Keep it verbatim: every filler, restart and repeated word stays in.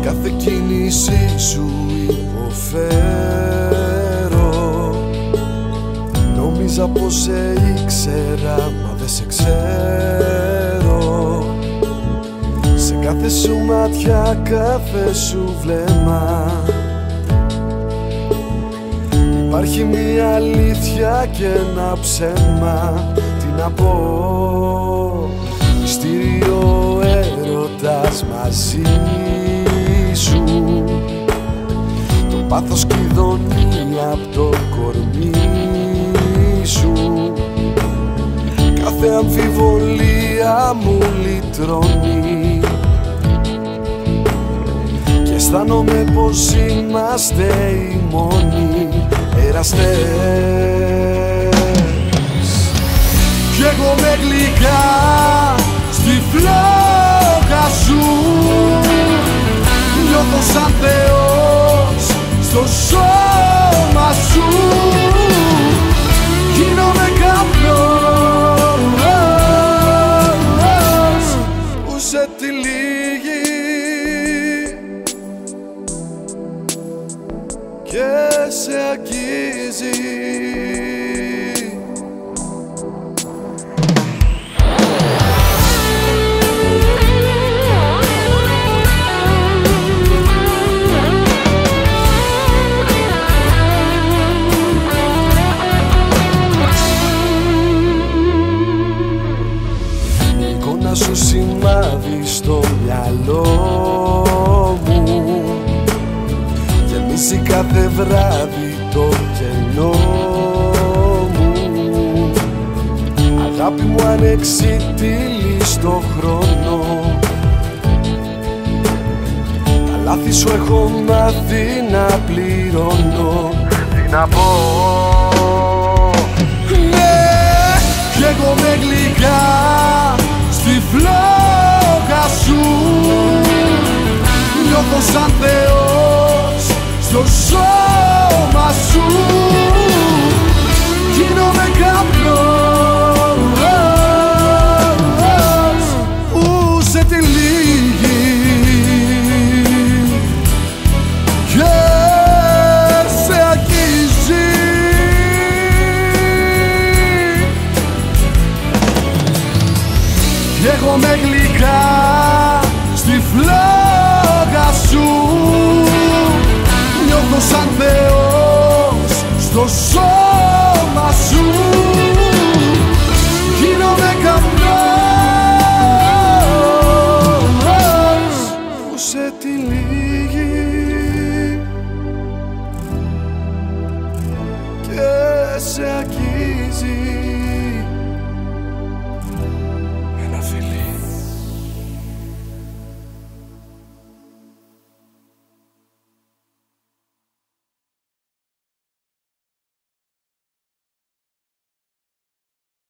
κάθε κίνηση σου υποφέρω. Νόμιζα πως σε ήξερα, μα δεν σε ξέρω. Σε κάθε σου μάτια, κάθε σου βλέμμα υπάρχει μια αλήθεια και ένα ψέμα. Τι να πω, μυστήριο έρωτας μαζί σου. Το πάθος κλειδώνει απ' το κορμί σου. Κάθε αμφιβολία μου λυτρώνει και αισθάνομαι πως είμαστε οι μόνοι εραστές. Κι εγώ με γλυκά στη φλόγα σου νιώθω σαν Θεός στο σώμα σου. Γίνομαι καπνός που σε τυλίγει και σε αγγίζει. Σου σημάδι στο μυαλό μου γεμίζει κάθε βράδυ το κενό μου. Αγάπη μου ανεξίτηλη στο χρόνο, τα λάθη σου έχω μάθει να πληρώνω. Τι να πω, ναι, κι εγώ με γλυκά στη φλόγα σου νιώθω σαν Θεός στο σώμα σου. Γίνομαι καπνός που σε τυλίγει και σε αγγίζει. Κι εγώ με γλυκά στη φλόγα σου νιώθω σαν Θεός στο σώμα σου. Γίνομαι καπνός που σε τυλίγει και σε αγγίζει.